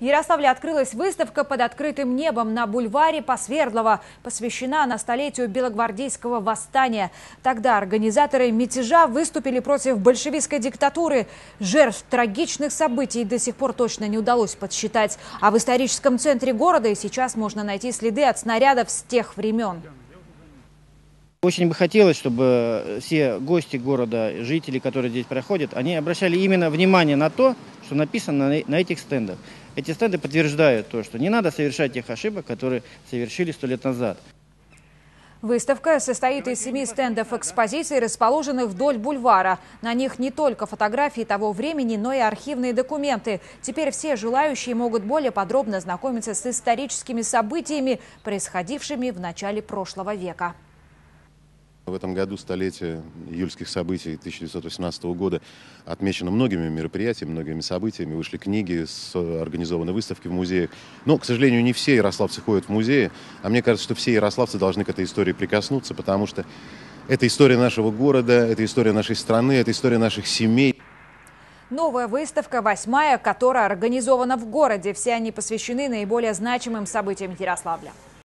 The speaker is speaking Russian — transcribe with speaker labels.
Speaker 1: В Ярославле открылась выставка под открытым небом на бульваре Посвердлова. Посвящена она столетию Белогвардейского восстания. Тогда организаторы мятежа выступили против большевистской диктатуры. Жертв трагичных событий до сих пор точно не удалось подсчитать. А в историческом центре города и сейчас можно найти следы от снарядов с тех времен.
Speaker 2: Очень бы хотелось, чтобы все гости города, жители, которые здесь проходят, они обращали именно внимание на то, что написано на этих стендах. Эти стенды подтверждают то, что не надо совершать тех ошибок, которые совершили 100 лет назад.
Speaker 1: Выставка состоит из 7 стендов экспозиции, расположенных вдоль бульвара. На них не только фотографии того времени, но и архивные документы. Теперь все желающие могут более подробно знакомиться с историческими событиями, происходившими в начале прошлого века.
Speaker 3: В этом году столетие июльских событий 1918 года отмечено многими мероприятиями, многими событиями. Вышли книги, организованы выставки в музеях. Но, к сожалению, не все ярославцы ходят в музеи. А мне кажется, что все ярославцы должны к этой истории прикоснуться, потому что это история нашего города, это история нашей страны, это история наших семей.
Speaker 1: Новая выставка, 8-я, которая организована в городе. Все они посвящены наиболее значимым событиям Ярославля.